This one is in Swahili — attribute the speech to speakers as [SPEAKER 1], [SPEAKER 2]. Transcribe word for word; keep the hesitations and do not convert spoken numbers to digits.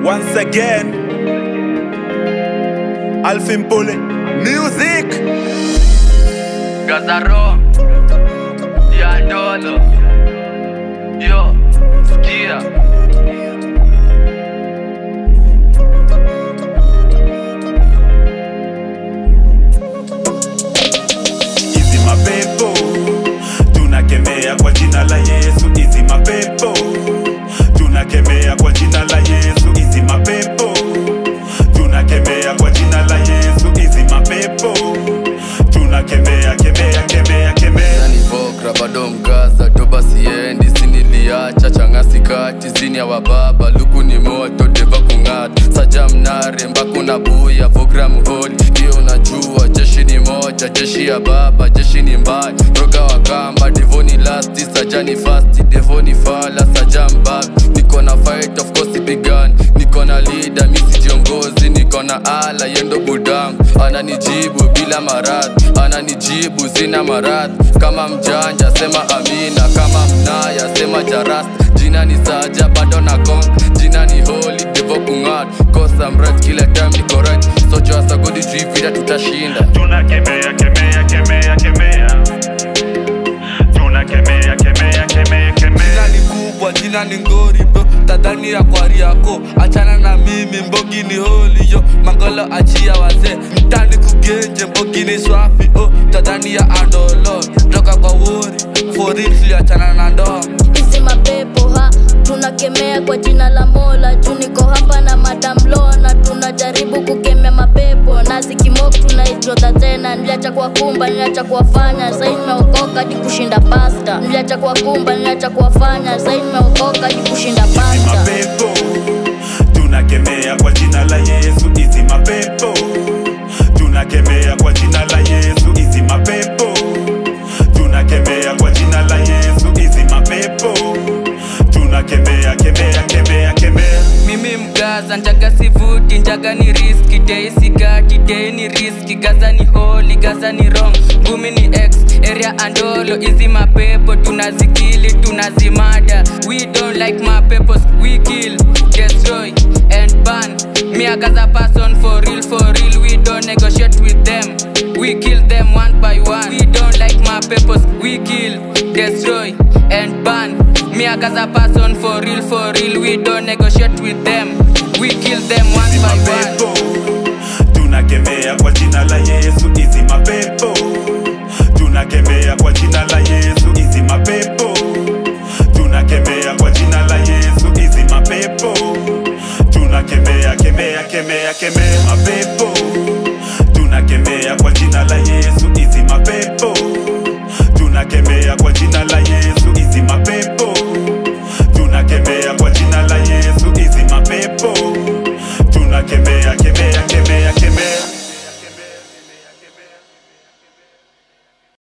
[SPEAKER 1] Once again, Alfy Mpole, music.
[SPEAKER 2] Gazarong, Yandolo, yo, Kia.
[SPEAKER 1] Hizi mapepo tunakemea kwa jina la Yesu. Hizi mapepo tunakemea kwa jina la Yesu. Hizi mapepo tunakemea kwa jina la Yesu. Hizi mapepo tunakemea, kemea, kemea, kemea.
[SPEAKER 3] Nani vokra bado mgaza doba siendi siniliacha changasi kati zini ya wababa luku ni moto deva kungata saja mnare mbaku na buya vokra muholi hiyo unajua jeshi ni moja jeshi ya baba jeshi ni mbaya roga wakamba devoni lasti saja ni fasti devoni fala saja mbaba niko na fight of course ipigani niko na leader misi jiongozi niko na ala yendo budangu ananijibu bila maradhi ananijibu zina maradhi kama mjanja sema amina kama mnaya sema jarasta jina ni saja bado na gong jina ni holy devo kungat cause I'm right kila time niko right so just a good trip vida tutashinda
[SPEAKER 1] tunakemea, kemea, kemea, kemea. Tunakemea, kemea, kemea, kemea.
[SPEAKER 4] Jina ni kubwa, jina ni ngori bro tadhani ya kwari yako achana na mimi mbogi ni holy yo mangolo achia wazee mtani kugenje mbogi ni swafi oh tadhani ya andolo toka kwa wori for real achana na ndoa.
[SPEAKER 5] Hizi mapepo ha tunakemea kwa jina la Mola juu niko hapa na Madam Lona tunajaribu kukemea mapepo na zikimok tunaijota tena niliacha kwa kumba niliacha kuwafanya sasa nimeokoka di kushinda pasta niliacha kwa kumba niliacha kuwafanya sasa nimeokoka di kushinda pasta.
[SPEAKER 1] Hizi mapepo tunakemea kwa jina la Yesu. Hizi mapepo tunakemea kwa jina la Yesu. Hizi mapepo tunakemea kwa jina la Yesu. Hizi mapepo tunakemea, kemea, kemea, kemea.
[SPEAKER 2] Mimi mgaza njaga sivuti njaga ni riski day sigati day ni riski gaza ni holy gaza ni wrong ngumi ni X area andolo hizi mapepo tunazikili tunazimada we don't like mapepos we kill destroy and ban me a gaza person for real for real we don't negotiate with them we kill them one by one we don't like mapepos we kill destroy and ban me a gaza person for real for real we don't negotiate with them